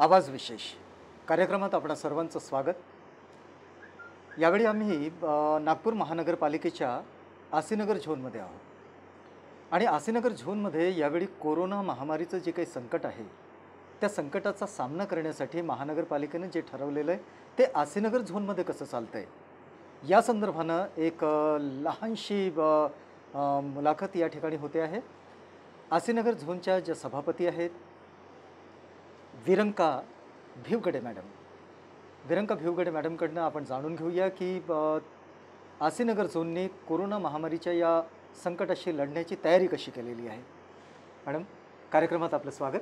आवाज विशेष कार्यक्रमात आपणा सर्वांचं स्वागत। यावेळी आम्ही नागपूर महानगरपालिकेच्या आसीनगर झोनमध्ये आहोत आणि आसीनगर झोनमध्ये यावेळी कोरोना महामारीचं जे काही संकट आहे त्या संकटाचा सामना करण्यासाठी महानगरपालिकेने जे ठरवलेलं आहे ते आसीनगर झोनमध्ये कसं चालतंय या संदर्भानं एक लहानशी मुलाखत या ठिकाणी होते आहे। आसीनगर झोनच्या ज्या सभापती आहेत विरंका भिवगडे मॅडमकडनं आपण जाणून घेऊया की आसीनगर झोनने कोरोना महामारीच्या या संकटाशी लढण्याची तयारी कशी केलेली आहे। मॅडम, कार्यक्रमात आपलं स्वागत।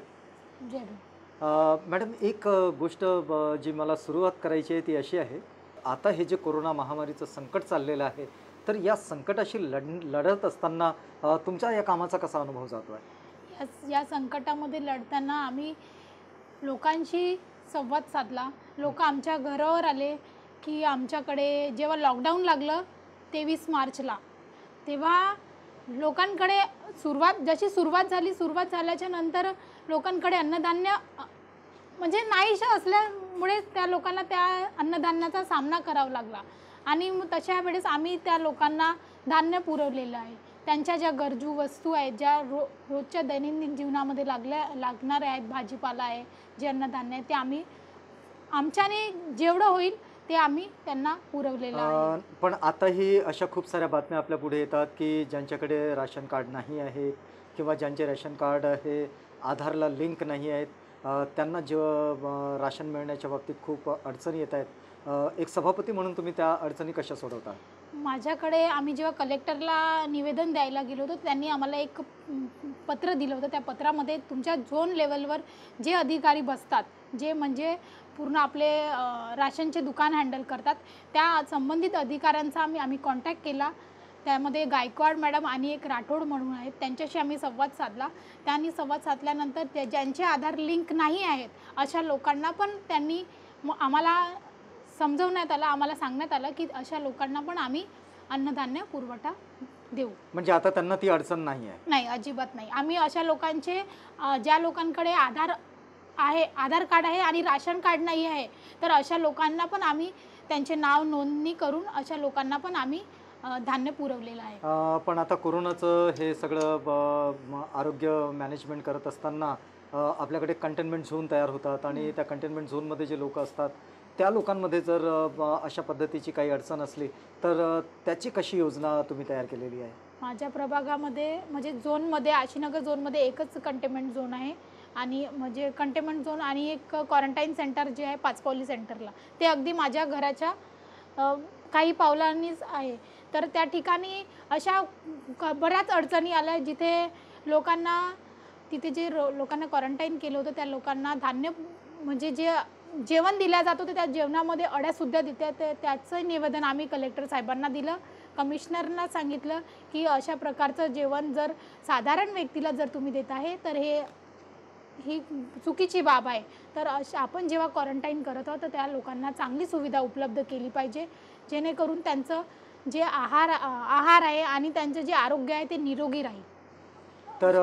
मॅडम, एक गोष्ट जी मला सुरुवात करायची आहे ती अशी आहे, आता हे जे कोरोना महामारीचं संकट चाललेलं आहे तर या संकटाशी लढत असताना तुमच्या या कामाचा कसा अनुभव जातो आहे? या संकटामध्ये लढताना आम्ही लोकांशी संवाद साधला। लोक आमच्या घरावर आले की आमच्याकडे जेव्हा लॉकडाऊन लागलं 23 मार्चला तेव्हा लोकांकडे सुरुवात झाल्याच्या नंतर लोकांकडे अन्नधान्य म्हणजे नाहीशा असल्यामुळे त्या लोकांना त्या अन्नधान्याचा सामना करावा लागला आणि तशा वेळेस आम्ही त्या लोकांना धान्य पुरवलेलं आहे। त्यांच्या ज्या गरजू वस्तू आहेत ज्या रोजच्या दैनंदिन जीवनामध्ये लागणारे आहेत, भाजीपाला आहे, जे अन्नधान्य आहे ते आम्ही आमच्याने जेवढं होईल ते आम्ही त्यांना पुरवलेलं आहे। पण आताही अशा खूप साऱ्या बातम्या आपल्या पुढे येतात की ज्यांच्याकडे राशन कार्ड नाही आहे किंवा ज्यांचे राशन कार्ड आहे आधारला लिंक नाही आहेत त्यांना जेव्हा राशन मिळण्याच्या बाबतीत खूप अडचणी येत आहेत। एक सभापती म्हणून तुम्ही त्या अडचणी कशा सोडवता? माझ्याकडे आम्ही जेव्हा कलेक्टरला निवेदन द्यायला गेलो होतो त्यांनी आम्हाला एक पत्र दिलं होतं। त्या पत्रामध्ये तुमच्या झोन लेवलवर जे अधिकारी बसतात, जे म्हणजे पूर्ण आपले राशनचे दुकान हँडल करतात, त्या संबंधित अधिकाऱ्यांचा आम्ही कॉन्टॅक्ट केला। त्यामध्ये गायकवाड मॅडम आणि एक राठोड म्हणून आहेत, त्यांच्याशी आम्ही संवाद साधला। त्यांनी संवाद साधल्यानंतर ज्यांचे आधार लिंक नाही आहेत अशा लोकांना पण त्यांनी आम्हाला समजवण्यात आलं, आम्हाला सांगण्यात आलं की अशा लोकांना पण आम्ही अन्नधान्य पुरवठा देऊ। म्हणजे आता त्यांना ती अडचण नाही आहे? नाही, अजिबात नाही। आम्ही अशा लोकांचे ज्या लोकांकडे आधार कार्ड आहे आणि राशन कार्ड नाही आहे तर अशा लोकांना पण आम्ही त्यांचे नाव नोंदणी करून अशा लोकांना पण आम्ही धान्य पुरवलेलं आहे। पण आता कोरोनाचं हे सगळं आरोग्य मॅनेजमेंट करत असताना आपल्याकडे कंटेनमेंट झोन तयार होतात आणि त्या कंटेनमेंट झोनमध्ये जे लोक असतात त्या लोकांमध्ये जर अशा पद्धतीची काही अडचण असली तर त्याची कशी योजना तुम्ही तयार केलेली आहे? माझ्या प्रभागामध्ये म्हणजे झोनमध्ये आशीनगर झोनमध्ये एकच कंटेनमेंट झोन आहे आणि म्हणजे कंटेनमेंट झोन आणि एक क्वारंटाईन सेंटर जे आहे पाचपावली सेंटरला, ते अगदी माझ्या घराच्या काही पावलांनीच आहे। तर त्या ठिकाणी अशा बऱ्याच अडचणी आल्या जिथे लोकांना लोकांना क्वारंटाईन केलं होतं त्या लोकांना धान्य म्हणजे जे जेवण दिलं जात होतं त्या जेवणामध्ये अड्यासुद्धा देतात। त्याचं निवेदन आम्ही कलेक्टर साहेबांना दिलं, कमिशनरना सांगितलं की अशा प्रकारचं जेवण जर साधारण व्यक्तीला जर तुम्ही देत आहे तर ही चुकीची बाब आहे। तर आपण जेव्हा क्वारंटाईन करत आहोत तर त्या लोकांना चांगली सुविधा उपलब्ध केली पाहिजे जेणेकरून त्यांचं जे आहार आहे आणि त्यांचं जे आरोग्य आहे ते निरोगी राहील। तर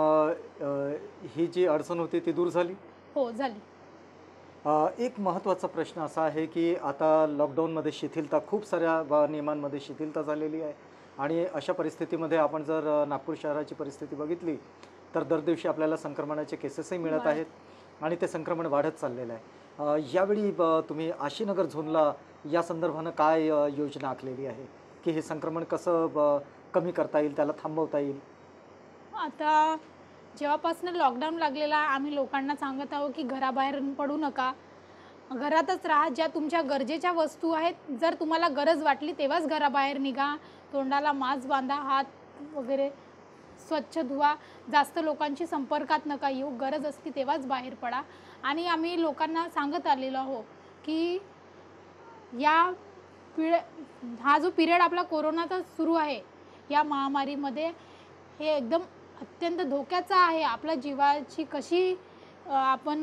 ही जी अडचण होती ती दूर झाली? हो, झाली। एक महत्त्वाचा प्रश्न असा आहे की आता लॉकडाऊनमध्ये शिथिलता, खूप साऱ्या नियमांमध्ये शिथिलता झालेली आहे आणि अशा परिस्थितीमध्ये आपण जर नागपूर शहराची परिस्थिती बघितली तर दरदिवशी आपल्याला संक्रमणाचे केसेसही मिळत आहेत आणि ते संक्रमण वाढत चाललेलं आहे। यावेळी तुम्ही आशीनगर झोनला या संदर्भानं काय योजना आखलेली आहे की हे संक्रमण कसं कमी करता येईल, त्याला थांबवता येईल? आता जेव्हापासून लॉकडाऊन लागलेला आम्ही लोकांना सांगत आहोत की घराबाहेर पडू नका, घरातच राहा। ज्या तुमच्या गरजेच्या वस्तू आहेत जर तुम्हाला गरज वाटली तेव्हाच घराबाहेर निघा, तोंडाला मास्क बांधा, हात वगैरे स्वच्छ धुवा, जास्त लोकांशी संपर्कात नका येऊ, गरज असली तेव्हाच बाहेर पडा। आणि आम्ही लोकांना सांगत आलेलो आहोत की हा जो पिरियड आपला कोरोनाचा सुरू आहे या महामारीमध्ये हे एकदम अत्यंत धोक्याचा आहे। आपल्या जीवाची कशी आपण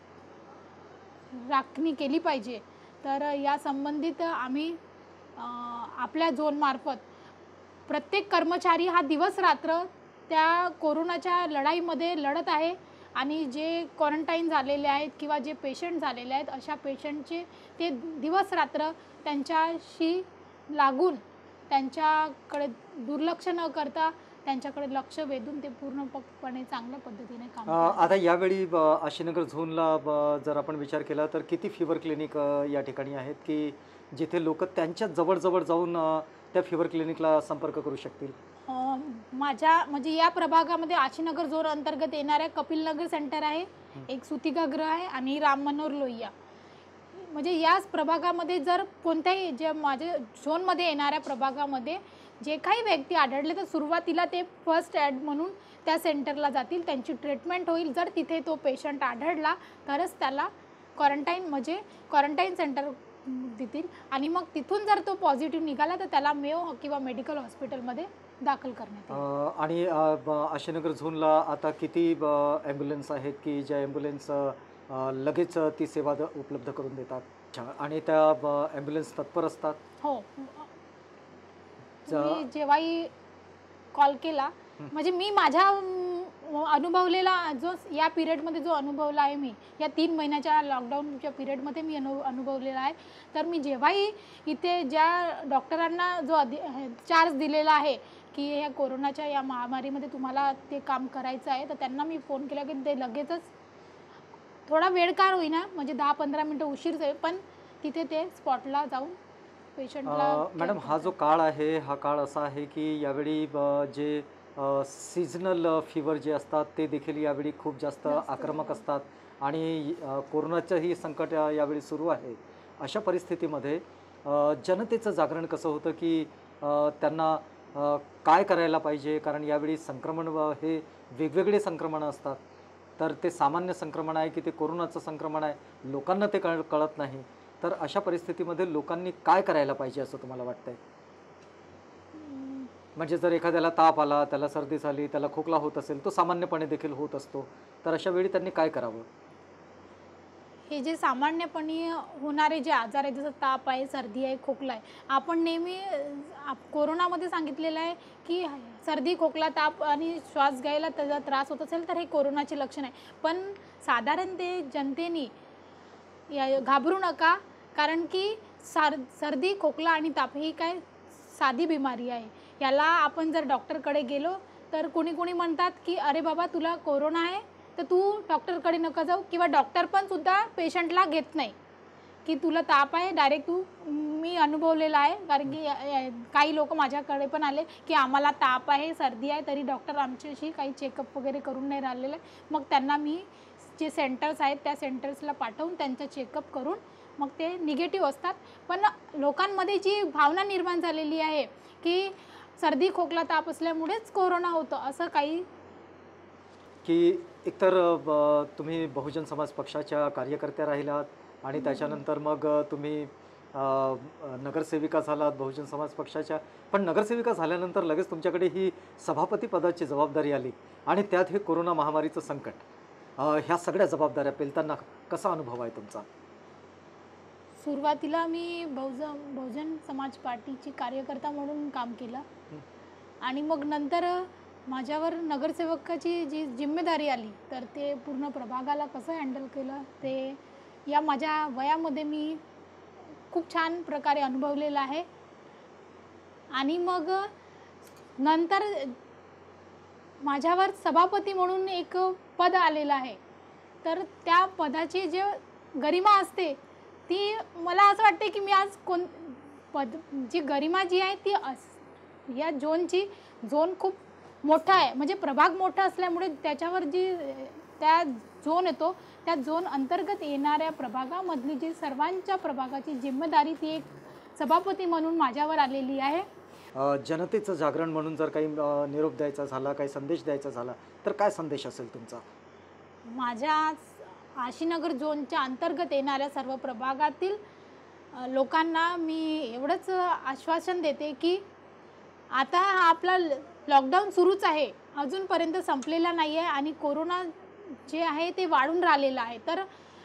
राखणी केली पाहिजे तर या संबंधित आम्ही आपल्या झोनमार्फत प्रत्येक कर्मचारी हा दिवस रात्र त्या कोरोनाच्या लढाईमध्ये लढत आहे आणि जे क्वारंटाईन झालेले आहेत किंवा जे पेशंट झालेले आहेत अशा पेशंटचे ते दिवस रात्र त्यांच्याशी लागून त्यांच्याकडे दुर्लक्ष न करता त्यांच्याकडे लक्ष वेधून ते पूर्णपणे चांगल्या पद्धतीने काम करतात. आता यावेळी आशीनगर झोनला जर आपण विचार केला तर किती फिवर क्लिनिक या ठिकाणी आहेत की जिथे लोक त्यांच्या जवळ जाऊन त्या फिवर क्लिनिकला संपर्क करू शकतील? माझ्या म्हणजे या प्रभागामध्ये आशीनगर झोन अंतर्गत येणाऱ्या कपिलनगर सेंटर आहे, एक सुतिकागृह आहे आणि राम मनोहर लोहिया. म्हणजे याच प्रभागामध्ये जर कोणत्याही जे माझ्या झोनमध्ये येणाऱ्या प्रभागामध्ये जे काही व्यक्ती आढळले तर सुरुवातीला ते फर्स्ट ॲड म्हणून त्या सेंटरला जातील, त्यांची ट्रीटमेंट होईल. जर तिथे तो पेशंट आढळला तरच त्याला क्वारंटाईन सेंटर देतील आणि मग तिथून जर तो पॉझिटिव्ह निघाला तर त्याला मेयो किंवा मेडिकल हॉस्पिटलमध्ये दाखल करण्यात येईल. आणि आशीनगर झोनला आता किती ॲम्ब्युलन्स आहेत की ज्या ॲम्ब्युलन्स लगेच ती सेवा उपलब्ध करून देतात आणि त्या ॲम्ब्युलन्स तत्पर असतात? हो, मी जेव्हाही कॉल केला म्हणजे मी माझ्या अनुभवलेला जो या पिरियडमध्ये जो अनुभवला आहे मी या 3 महिन्याच्या लॉकडाऊनच्या पिरियडमध्ये मी अनुभवलेला आहे. तर मी जेव्हाही इथे ज्या डॉक्टरांना जो चार्ज दिलेला आहे की या कोरोनाच्या या महामारीमध्ये तुम्हाला ते काम करायचं आहे तर त्यांना मी फोन केला की ते लगेचच थोडा वेळ का होईना म्हणजे 10-15 मिनटं उशीर जाईल पण तिथे ते स्पॉटला जाऊन पेशंटला. मॅडम, हा जो काळ आहे हा काळ असा आहे की यावेळी जे सीझनल फीवर जे असतात ते देखील यावेळी खूप जास्त आक्रमक असतात आणि कोरोनाचंही संकट यावेळी सुरू आहे. अशा परिस्थितीमध्ये जनतेचं जागरण कसं होतं की त्यांना काय करायला पाहिजे? कारण यावेळी संक्रमण हे वेगवेगळे संक्रमण असतात. तर ते सामान्य संक्रमण आहे की ते कोरोनाचं संक्रमण आहे, लोकांना ते कळत नाही. तर अशा परिस्थितीमध्ये लोकांनी काय करायला पाहिजे असं तुम्हाला वाटतंय? म्हणजे जर एखाद्याला ताप आला, त्याला सर्दी झाली, त्याला खोकला होत असेल, तो सामान्यपणे देखील होत असतो, तर अशा वेळी त्यांनी काय करावं? हे जे सामान्यपणे होणारे जे आजार आहेत जसं ताप आहे, सर्दी आहे, खोकला आहे, आपण नेहमी कोरोनामध्ये सांगितलेलं आहे की सर्दी, खोकला, ताप आणि श्वास घ्यायला त्याचा त्रास होत असेल तर हे कोरोनाचे लक्षण आहे. पण साधारण ते जनतेने घाबरू नका, कारण की सर्दी, खोकला आणि ताप ही काय साधी बिमारी आहे. याला आपण जर डॉक्टरकडे गेलो तर कोणी म्हणतात की अरे बाबा तुला कोरोना आहे तर तू डॉक्टरकडे नका जाऊ, किंवा डॉक्टर पण सुद्धा पेशंटला घेत नाही की तुला ताप आहे डायरेक्ट मी अनुभवलेला आहे. कारण की काही लोक माझ्याकडे पण आले की आम्हाला ताप आहे, सर्दी आहे, तरी डॉक्टर आमच्याशी काही चेकअप वगैरे करून नाही राहिलेलं आहे. मग त्यांना मी जे सेंटर्स आहेत त्या सेंटर्सला पाठवून त्यांचं चेकअप करून मग ते निगेटिव्ह असतात. पण लोकांमध्ये जी भावना निर्माण झालेली आहे की सर्दी, खोकला, ताप असल्यामुळेच कोरोना होतं असं काही, की एकतर तुम्ही बहुजन समाज पक्षाच्या कार्यकर्त्या राहिलात आणि त्याच्यानंतर मग तुम्ही नगरसेविका झालात बहुजन समाज पक्षाच्या. पण नगरसेविका झाल्यानंतर लगेच तुमच्याकडे ही सभापती पदाची जबाबदारी आली आणि त्यात हे कोरोना महामारीचं संकट. ह्या सगळ्या जबाबदाऱ्या पेलताना कसा अनुभव आहे तुमचा? सुरुवातीला मी बहुजन समाज पार्टीची कार्यकर्ता म्हणून काम केलं आणि मग नंतर माझ्यावर नगरसेवकाची जी जिम्मेदारी आली तर ते पूर्ण प्रभागाला कसं हँडल केलं ते या माझ्या वयामध्ये मी खूप छान प्रकारे अनुभवलेलं आहे. आणि मग नंतर माझ्यावर सभापती म्हणून एक पद आलेलं आहे, तर त्या पदाची जे गरिमा असते ती मला असं वाटते की मी आज जी गरिमा जी आहे ती या झोन खूप मोठा आहे, म्हणजे प्रभाग मोठा असल्यामुळे त्याच्यावर त्या झोन येतो त्या झोन अंतर्गत येणाऱ्या प्रभागामधली जी सर्वांच्या प्रभागाची जिम्मेदारी ती एक सभापती म्हणून माझ्यावर आलेली आहे. जनतेचं जागरण म्हणून जर काही निरोप द्यायचा झाला, काही संदेश द्यायचा झाला तर काय संदेश असेल तुमचा? माझ्या आशीनगर झोनच्या अंतर्गत येणाऱ्या सर्व प्रभागातील लोकांना मी एवढंच आश्वासन देते की आता आपला लॉकडाऊन सुरूच आहे, अजूनपर्यंत संपलेला नाही आहे आणि कोरोना जे आहे ते वाढून राहिलेलं आहे. तर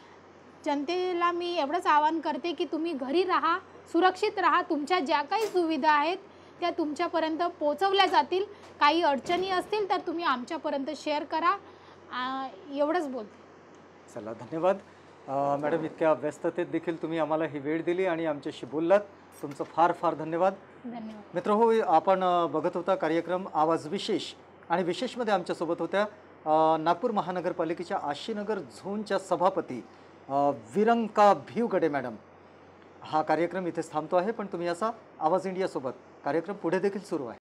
जनतेला मी एवढंच आवाहन करते की तुम्ही घरी राहा, सुरक्षित राहा, तुमच्या ज्या काही सुविधा आहेत त्या तुमच्यापर्यंत पोहोचवल्या जातील. काही अडचणी असतील तर तुम्ही आमच्यापर्यंत शेअर करा एवढंच बोलते. चला धन्यवाद. मॅडम, इतक्या व्यस्ततेत देखील तुम्ही आम्हाला ही वेळ दिली आणि आमच्याशी बोललात. तुमचं फार फार धन्यवाद. धन्यवाद. मित्र हो, आपण बघत होता कार्यक्रम आवाज विशेष, आणि विशेषमध्ये आमच्यासोबत होत्या नागपूर महानगरपालिकेच्या आशीनगर झोनच्या सभापती विरंका भिवगडे मॅडम. हा कार्यक्रम इथेच थांबतो आहे, पण तुम्ही असा आवाज इंडियासोबत कार्यक्रम पुढे देखील सुरू आहे.